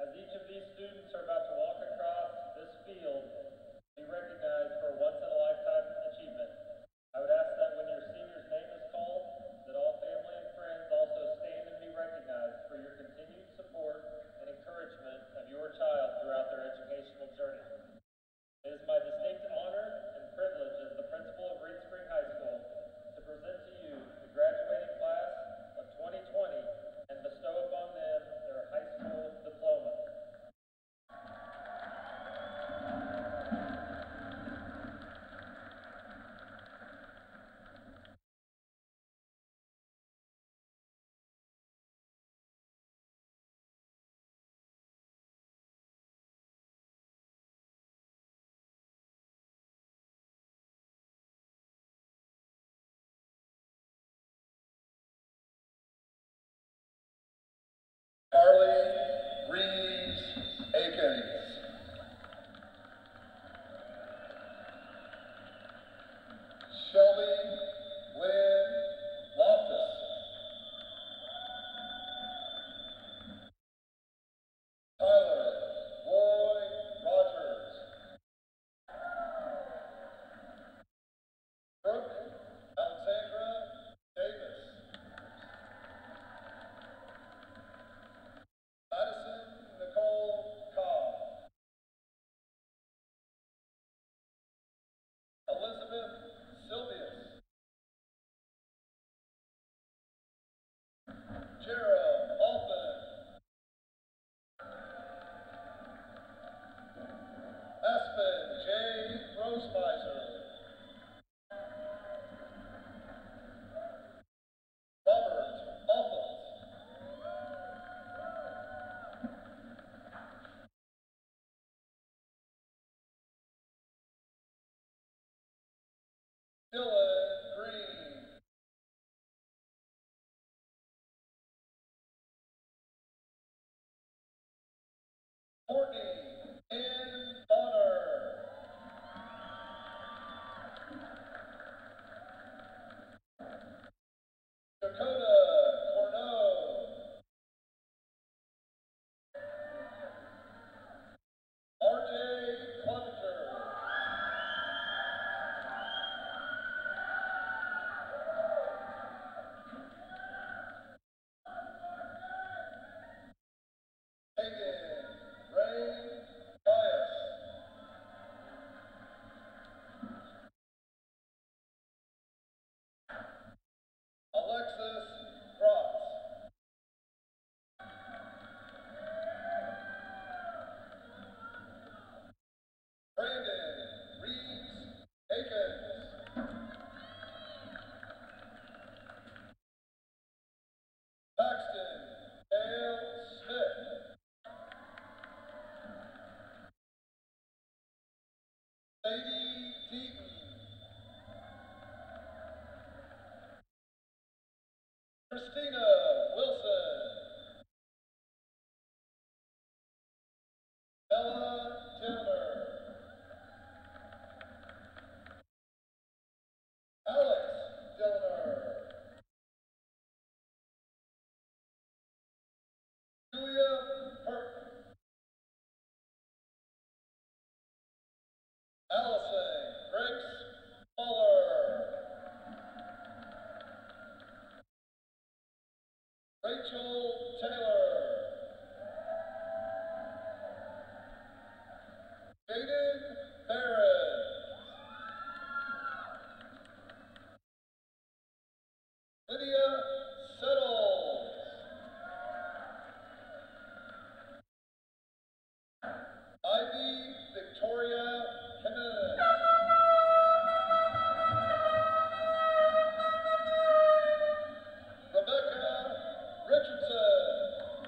As each of these students are about to walk across this field to be recognized for a once-in-a-lifetime achievement, I would ask that when your senior's name is called, that all family and friends also stand and be recognized for your continued support and encouragement of your child throughout their educational journey. It is my distinct honor and privilege as the principal of Reed Spring High School to present to you the graduating class of 2020 and bestow upon them their high school diploma. Carly Reeves Akins. Shelby Lynn Loftus. Tyler Roy Rogers. Brooke Alexandra Davis. Madison Nicole Cobb. Elizabeth Silvius. Gerald Alton. Aspen J. Rosemiser. Robert Alton. Dylan Green. Courtney Ann Bonner. Dakota Corneau. RJ Clevenger. Hagen Ray Caius. Alexis Krotz. Brandon Reeves Akins. Paxton Dale Smith. Sadie Deaton. Christina Wilson. Bella Timmer. Alex Dillner. Julia Perk. Allison Grace Fuller. Rachel Taylor. Jaden Barrett. Lydia Settles. Ivy Victoria Kenneth. Rebecca Richardson.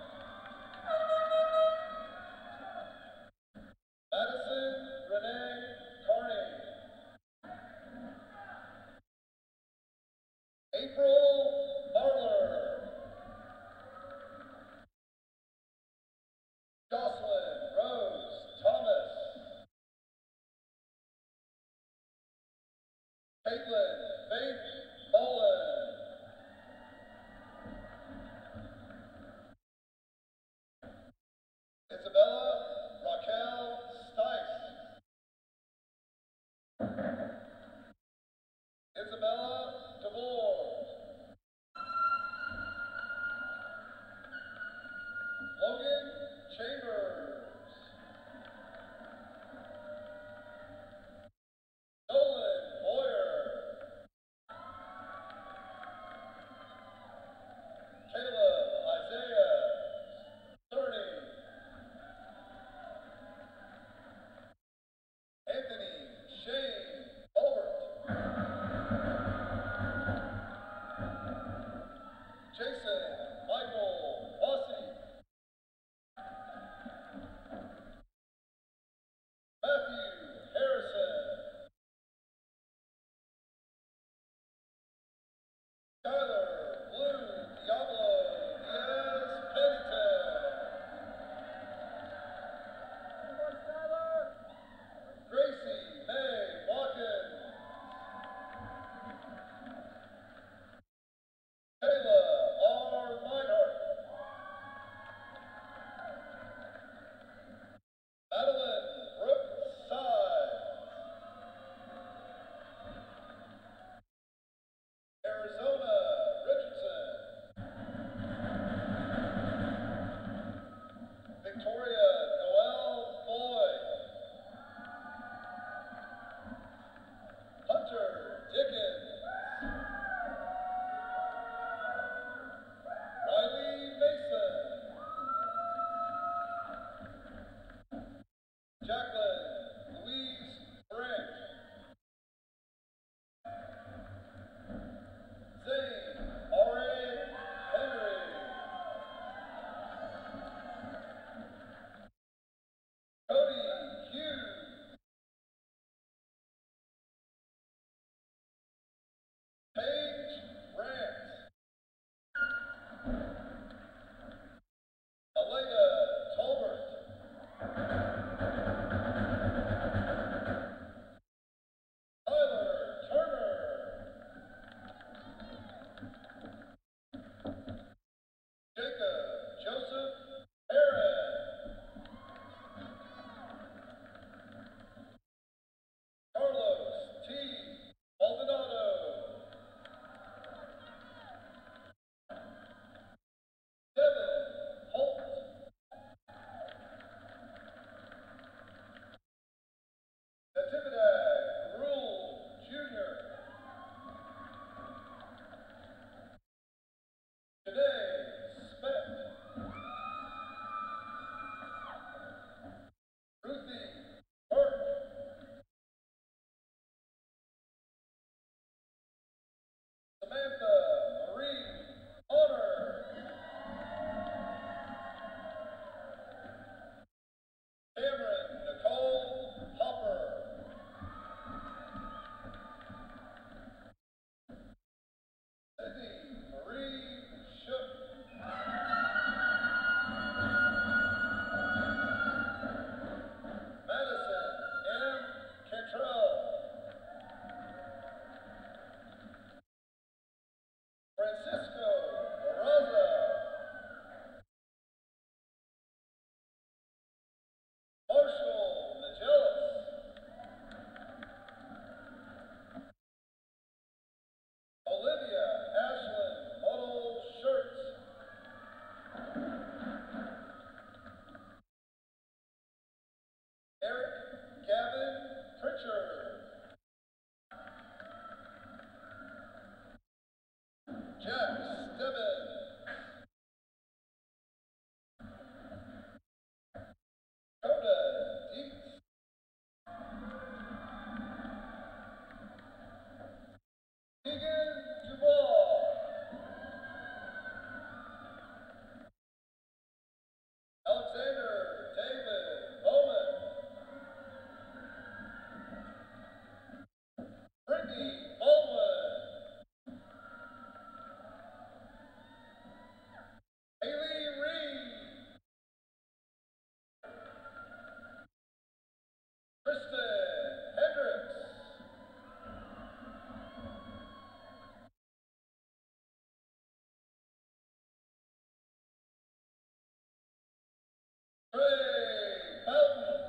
Trey Belton.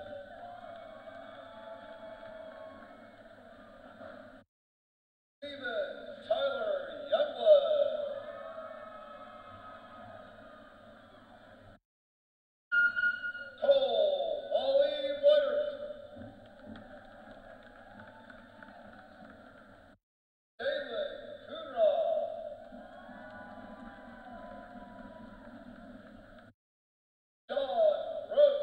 Steven Tyler Youngblood. Cole Wally Whitert. Jalen Coonraw. John Brooks.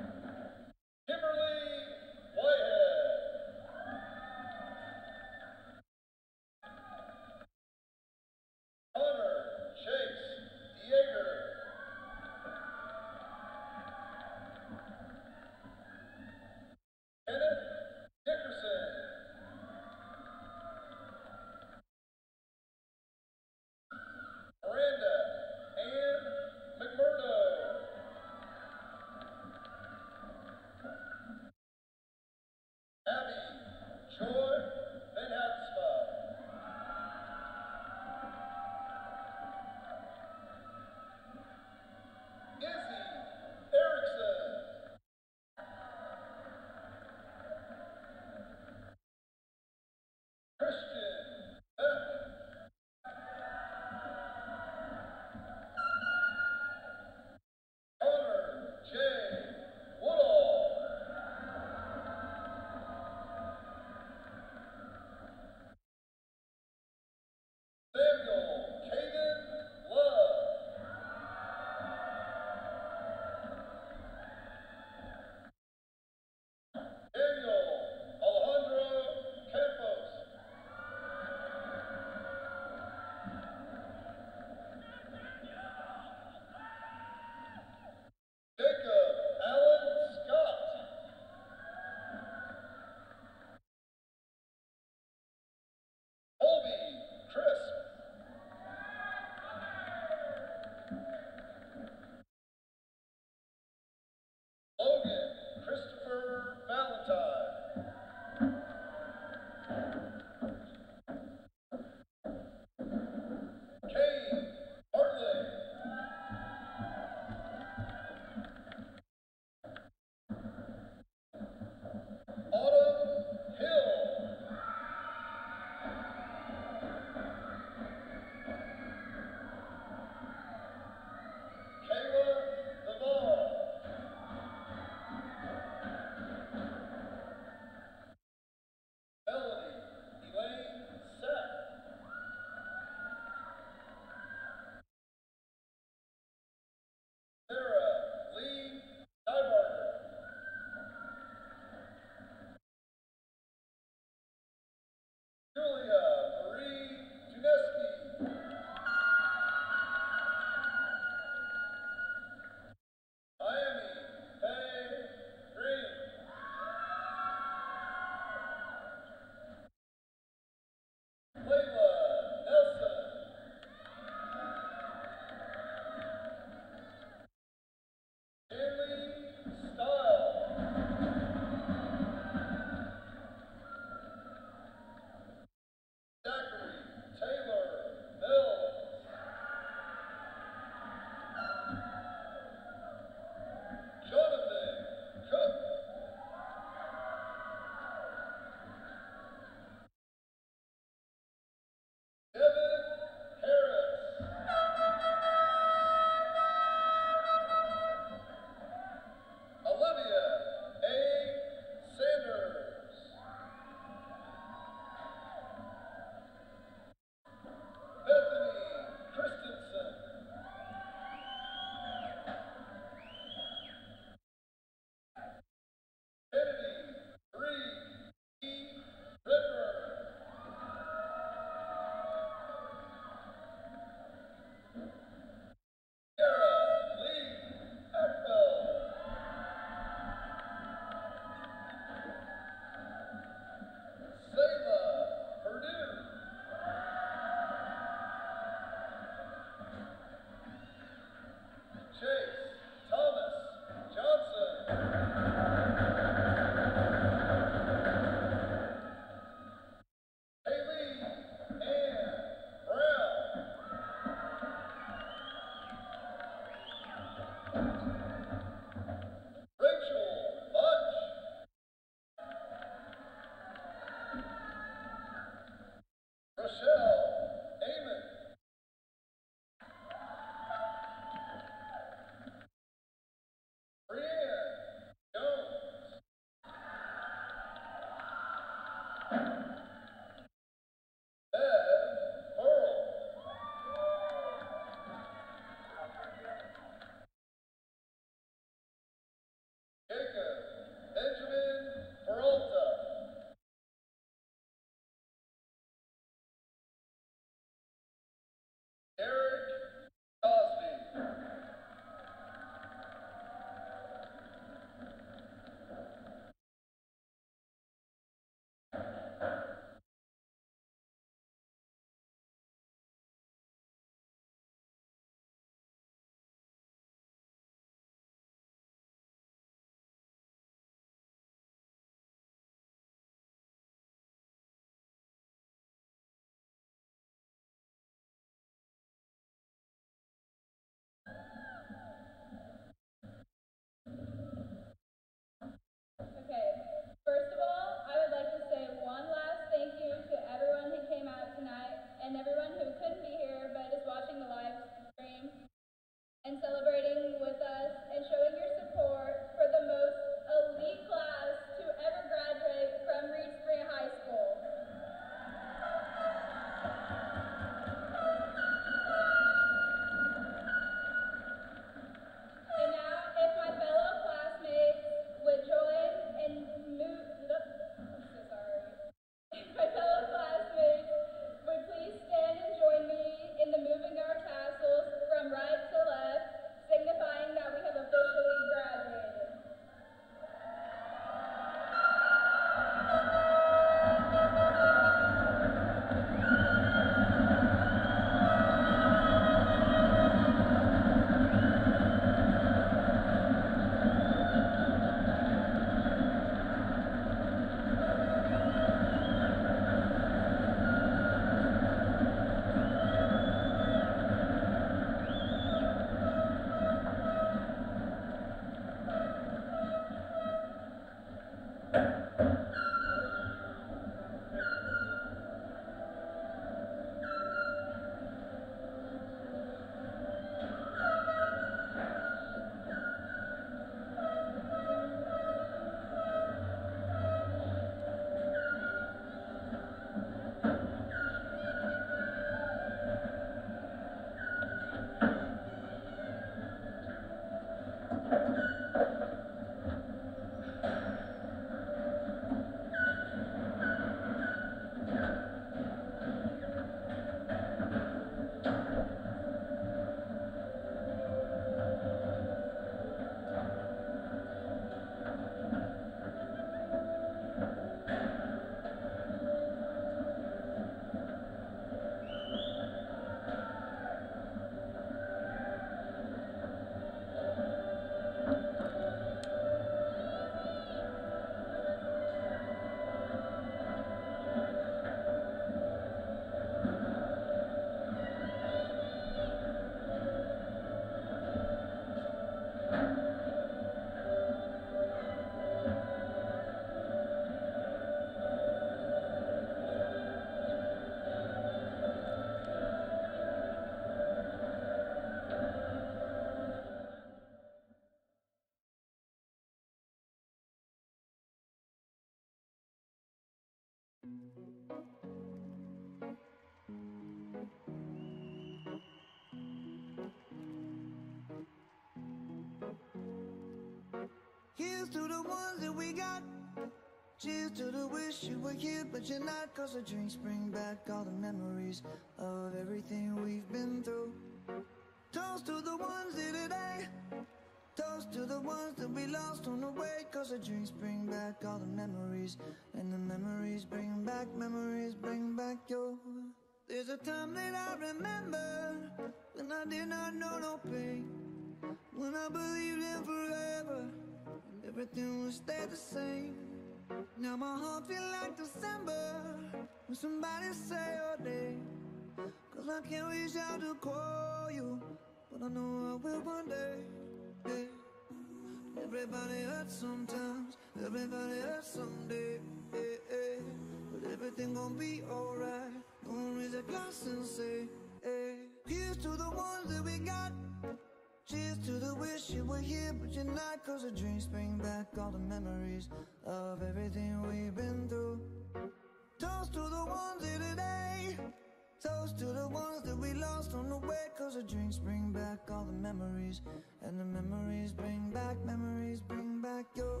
Here's to the ones that we got. Cheers to the wish you were here, but you're not. Cause the drinks bring back all the memories of everything we've been through. Toast to the ones here today. Toast to the ones that we lost on the way. Cause the drinks bring back all the memories. And the memories bring back your. There's a time that I remember when I did not know no pain, when I believed in forever and everything would stay the same. Now my heart feel like December when somebody say your name. Cause I can't reach out to call you, but I know I will one day. Yeah. Everybody hurts sometimes, everybody hurts someday. Yeah, yeah. But everything gon' be alright. Gonna raise a glass and say, hey. Here's to the ones that we got. Cheers to the wish you were here, but you're not. Cause the drinks bring back all the memories of everything we've been through. Toast to the ones here today. Toast to the ones that we lost on the way. Cause the drinks bring back all the memories. And the memories bring back your.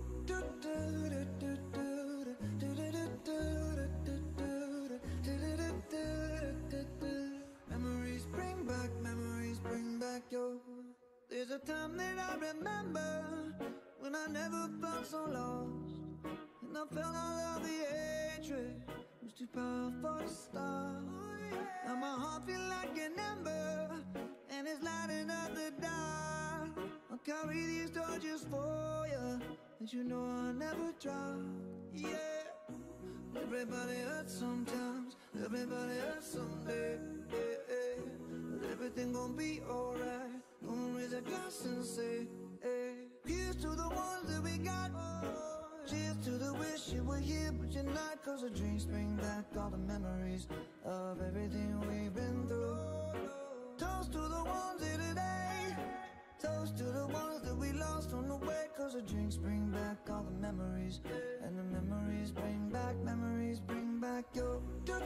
Memories bring back your. There's a time that I remember when I never felt so lost, and I felt all of the hatred was too powerful to stop. Now my heart feel like an ember, and it's lighting up the dark. I'll carry these torches for you, and you know I'll never drop. Yeah. Everybody hurts sometimes, everybody hurts someday. Yeah, yeah. But everything gon' be alright. Gonna raise a glass and say, hey. Here's to the ones that we got. Cheers to the wish you were here, but you're not. Cause the drinks bring back all the memories of everything we've been through. Toast to the ones here today. Toast to the ones that we lost on the way. Cause the drinks bring back all the memories. And the memories bring back your.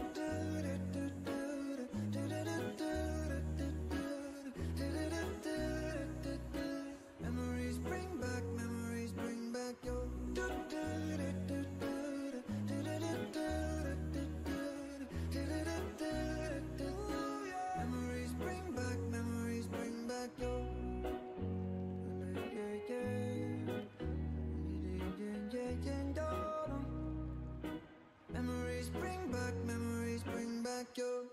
Memories bring back your. Memories bring back your. Memories bring back your.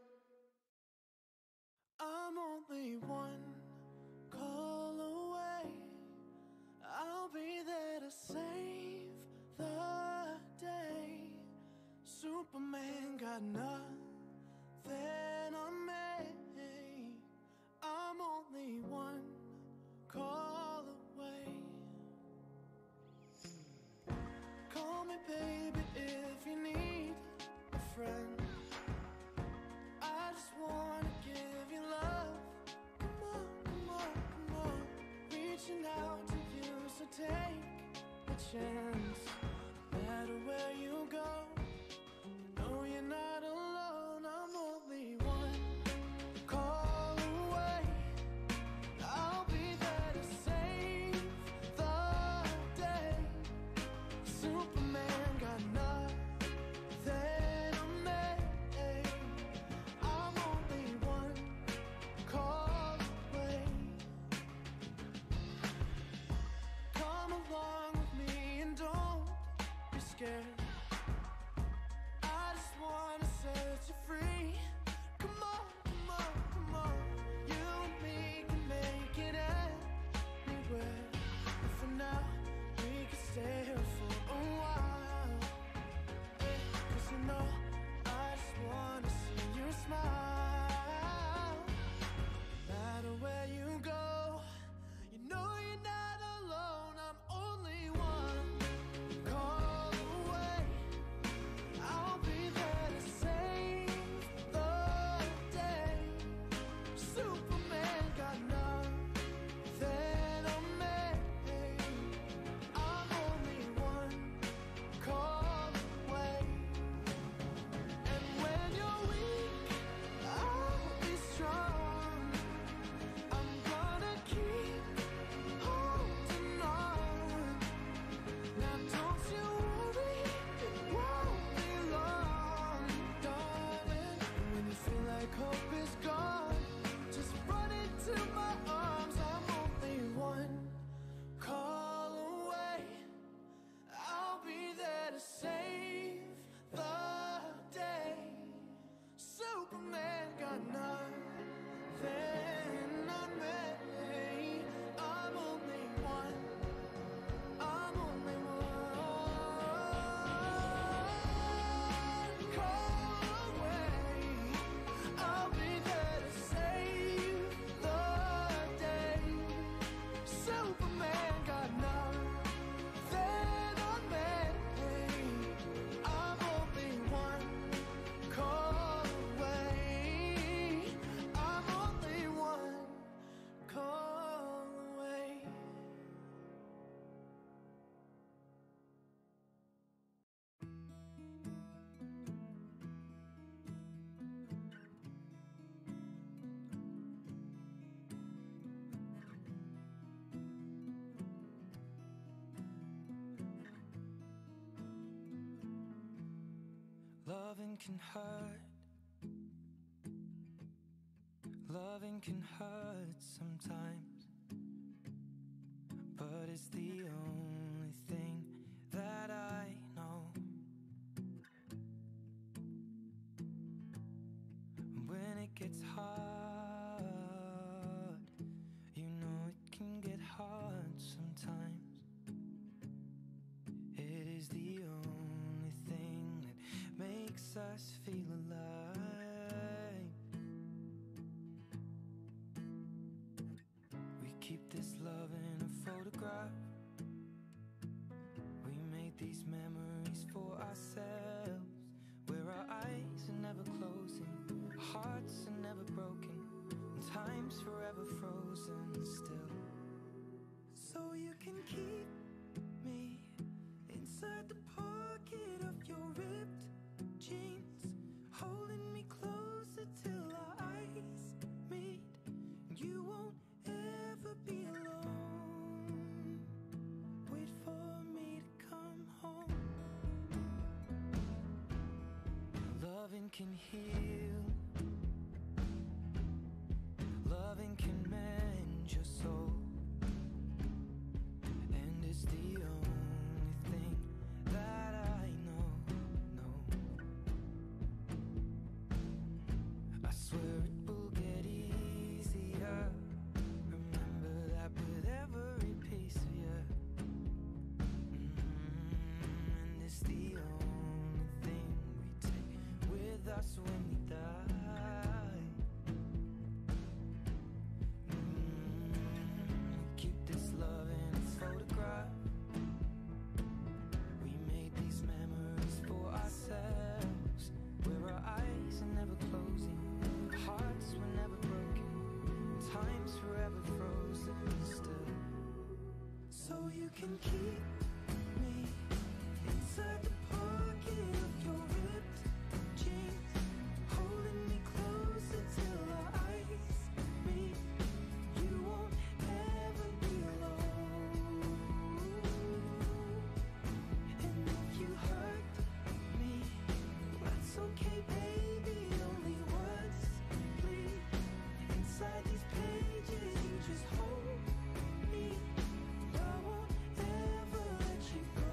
I'm only one call away. I'll be there to save the day. Superman got nothing on me. I'm only one call away. Call me baby if you need a friend. I just wanna give you love. Come on, come on, come on. Reaching out to you, so take a chance. No matter where you go, no, you're not alone. I'm only one call away. I'll be there to save the day. Superman got nothing on me. I'm only one call away. Come along with me and don't be scared. I just wanna set you free. Come on, come on, come on. You and me can make it anywhere. And for now, we can stay here for a while. Cause you know, I just wanna see you smile. No matter where you go, you know you're not alone. I'm only one call away. Loving can hurt. Loving can hurt sometimes, but it's the only thing that I know. When it gets hard, you know it can get hard sometimes. It is the only thing that makes us feel alive. We keep this love in a photograph. We made these memories for ourselves, where our eyes are never closing, hearts are never broken, and time's forever frozen still. So you can keep me inside the pocket of your ripped jeans, holding me closer till our eyes meet. You won't ever be alone. Wait for me to come home. Loving can heal. Loving can mend your soul. And it's the only thing that I know. I swear it will get easier. Remember that with every piece of you. And it's the only thing we take with us when we die. Keep this love in a photograph. We made these memories for ourselves, where our eyes are never closing, hearts were never broken, time's forever frozen still. So you can keep me inside the pocket of your ripped jeans, holding me closer till our eyes meet. You won't ever be alone. And if you hurt me, that's okay, baby. Only words bleed inside these pages. You just hold me. I won't ever let you go.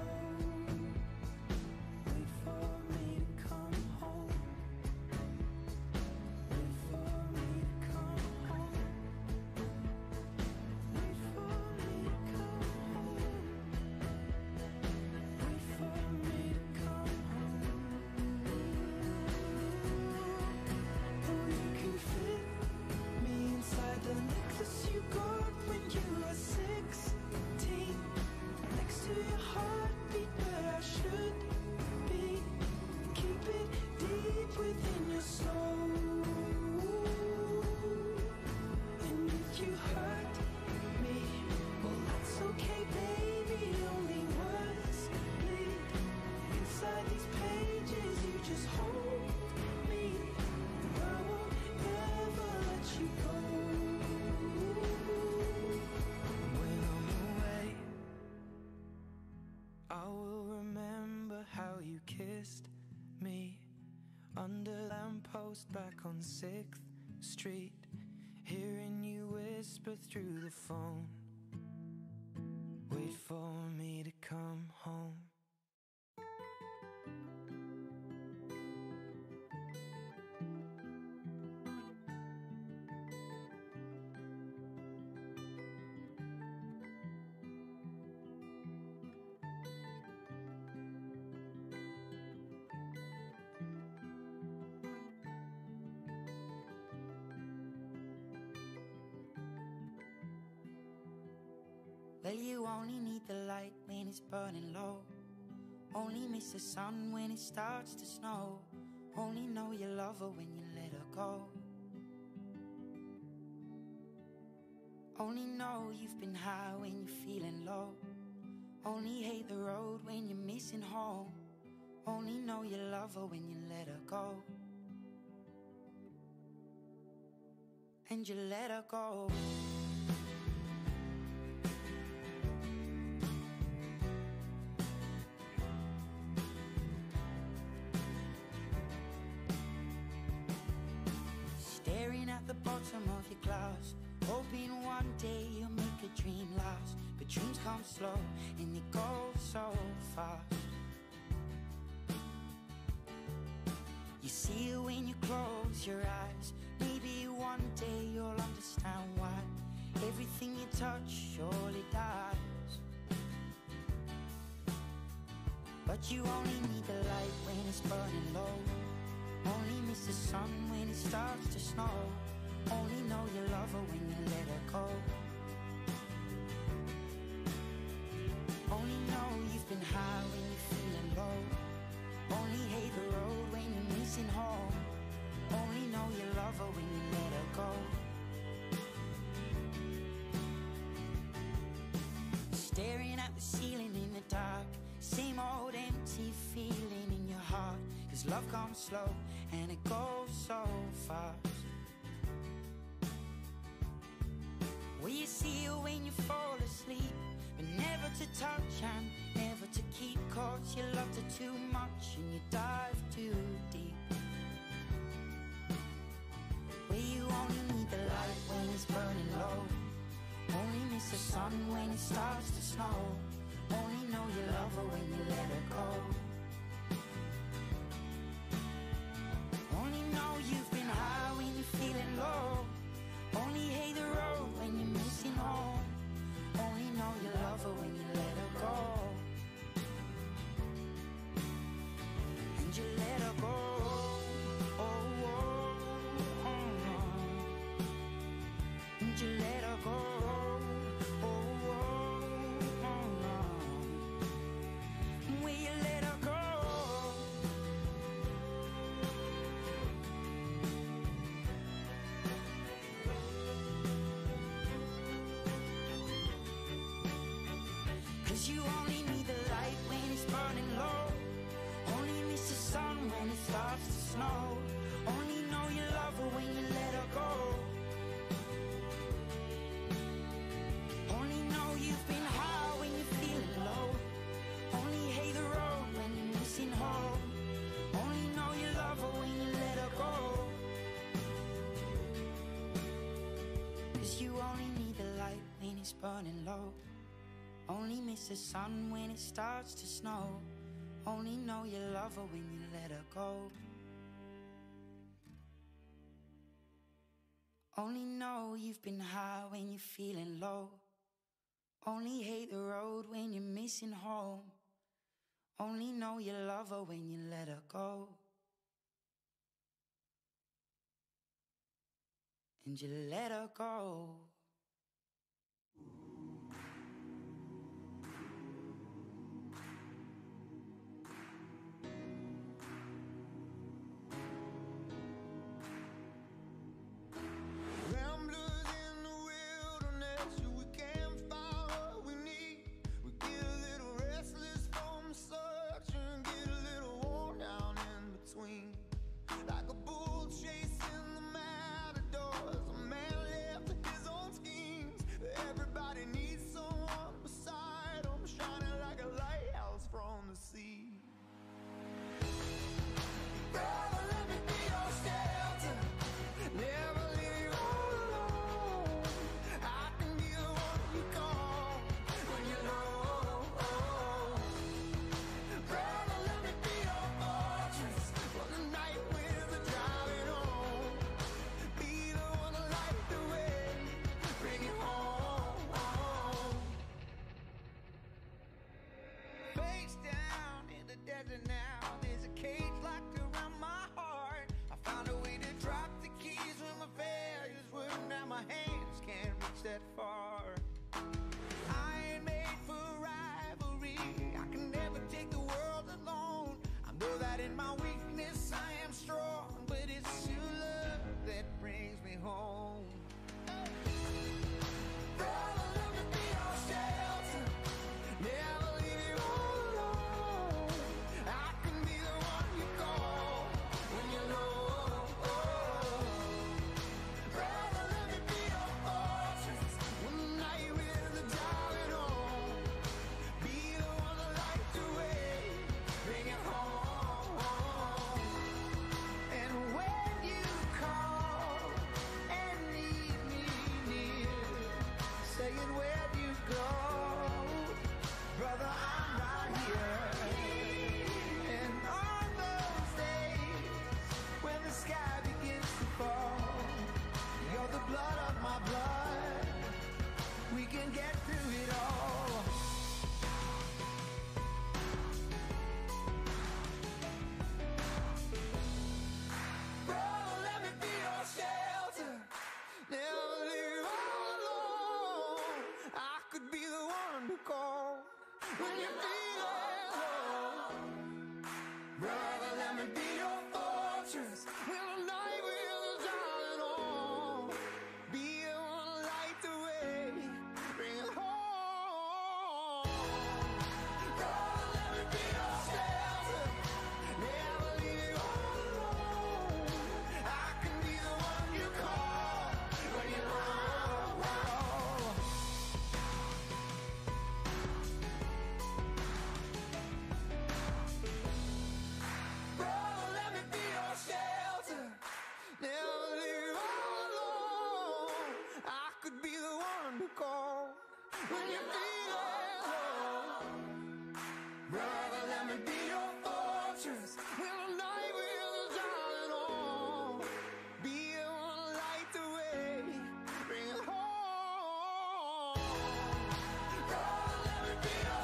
Wait for me to come home. Wait for me to come home. Wait for me to come home. Wait for me to come home. Oh, you can fit me inside the necklace you got when you were 16, next to your heartbeat where I should be. Keep it deep within your soul. And if you hurt me, well, that's okay, baby. Only words bleed inside these pages. You just hold me. I won't ever let you go. When I'm away, I will remember how you kissed me under lamppost back on 6th Street, hearing you whisper through the phone. Wait for me to come home. Well, you only need the light when it's burning low. Only miss the sun when it starts to snow. Only know you love her when you let her go. Only know you've been high when you're feeling low. Only hate the road when you're missing home. Only know you love her when you let her go. And you let her go. hoping one day you'll make a dream last. But dreams come slow and they go so fast. You see it when you close your eyes. Maybe one day you'll understand why everything you touch surely dies. But you only need the light when it's burning low. Only miss the sun when it starts to snow. Only know you love her when you let her go. Only know you've been high when you're feeling low. Only hate the road when you're missing home. Only know you love her when you let her go. Staring at the ceiling in the dark, same old empty feeling in your heart. 'Cause love comes slow and it goes so fast. Will you see her when you fall asleep, but never to touch and never to keep? 'Cause you loved her too much and you dive too deep. Where you only need the light when it's burning low. Only miss the sun when it starts to snow. Only know you love her when you let her go. Only know you've been high when you're feeling low. Only hate the road when you're missing home. Only know you love her when you let her go. And you let her go. Oh, oh, oh, oh. And you let her go. Oh, oh, oh, oh. Will you let her go? 'Cause you only need the light when it's burning low. Only miss the sun when it starts to snow. Only know you love her when you let her go. Only know you've been high when you're feeling low. Only hate the road when you're missing home. Only know you love her when you let her go. 'Cause you only need the light when it's burning low. Only miss the sun when it starts to snow. Only know you love her when you let her go. Only know you've been high when you're feeling low. Only hate the road when you're missing home. Only know you love her when you let her go. And you let her go. Ramblers in the wilderness, we can't find what we need. We get a little restless from search and get a little worn down in between. Like a bull chasing the matadors, a man left to his own schemes. Everybody needs someone beside him, shining like a lighthouse from the sea. Brother, let me be your shelter. Never leave you all alone. I can be the one you call when you're low. Brother, let me be your fortress for the night winds are driving home. Be the one to light the way, bring it home. Face down in the desert now. There's a cage locked around my heart. I found a way to drop the keys when my failures wouldn't. Now my hands can't reach that far. I ain't made for rivalry. I can never take the world alone. I know that in my weakness I am strong, but it's your love that brings me home. Brother, let me be your shelter. Never leave you all alone. I can be the one you call when you're low. Brother, let me be your fortress when the night winds are go. Brother, I'm right here. And on those days when the sky begins to fall, you're the blood of my blood. We can get through it all. Brother, let me be your shelter. Never leave all alone. I could be the one to call when you feel alone. Brother, let me be your fortress when the night will darken on. Be the one to light the way, bring it home. Brother, let me be your shelter. Never leave you all alone. I can be the one you call when you're wrong. Brother, let me be your shelter. Never leave you all alone. I could be the one to call when you feel alone. Brother, let me be your fortress when the night will darken on. Be the one to light the way, bring it home. Brother, let me be your